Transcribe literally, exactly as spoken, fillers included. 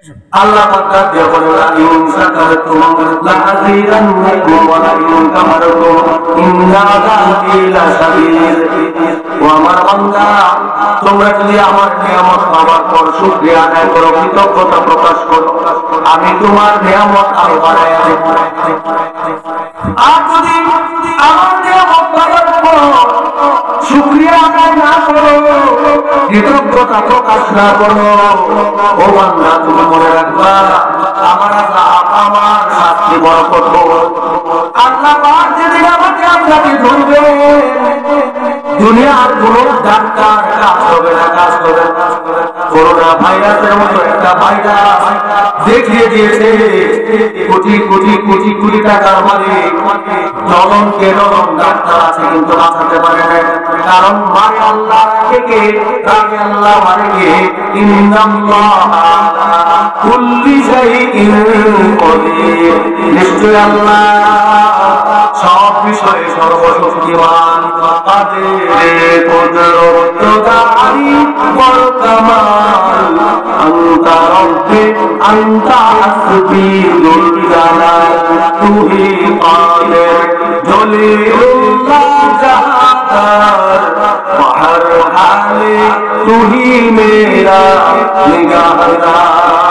আল্লাহ পাক দিয়ে বলেন লা ইন শাকারতুম লা আযীদান্নাকুম ওয়া লা ইন কাফারতুম ইন্না আযাবি লাশাদীদ। ও আমার বান্দা, তোমরা যদি আমার নিয়ামত পাওয়ার পর শুকরিয়া আদায় করো, কৃতজ্ঞতা প্রকাশ করো, আমি তোমার নিয়ামত আরো বাড়াইয়া দেব। আর যদি আমার নিয়ামত পাওয়ার পর শুকরিয়া আদায় না করো, কৃতজ্ঞতা প্রকাশ না করো, ও বান্দা তুমি মনে রাখবা আমার আযাব, আমার শাস্তি বড় কঠোর। আল্লাহ পাক যেদিন আমাকে আপনাকে ধরবে, দুনিয়ার কোন ডাক্তার কাজ হবে না, কাজ হবে না। করোনা ভাইরাসের মতো একটা ভাইরাস দেখিয়ে দিয়েছে কোটি কোটি কোটি কোটি টাকার মালিক নরমকে নরম ডাক্তার আছে, কিন্তু বাঁচাতে পারে না। কারণ মারে আল্লাহ থেকে, রাগে আল্লাহ মারে কে, ইন্নাল্লাহা আলা কুল্লি শাইইন কদির। নিশ্চয় আল্লাহ সব বিষয়ে সর্বশক্তিমান, কাদের কুদরতদারি ওয়াল কামাল। আনতা রব্বি আনতা হাসবি যুল জালাল, তুহি কাদের জলিলুল্লাহ জাহাদার। হর হালে তুহি মেরা নিগাহদার।